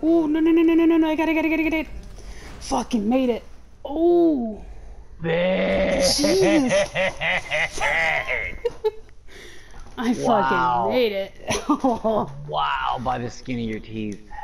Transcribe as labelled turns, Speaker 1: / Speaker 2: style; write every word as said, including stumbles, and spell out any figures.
Speaker 1: Oh, no, no, no, no, no, no, no, I got it, I got it, I got it, I got it. Fucking made it. Oh. Jesus. I
Speaker 2: Wow.
Speaker 1: fucking made it.
Speaker 2: Wow, by the skin of your teeth.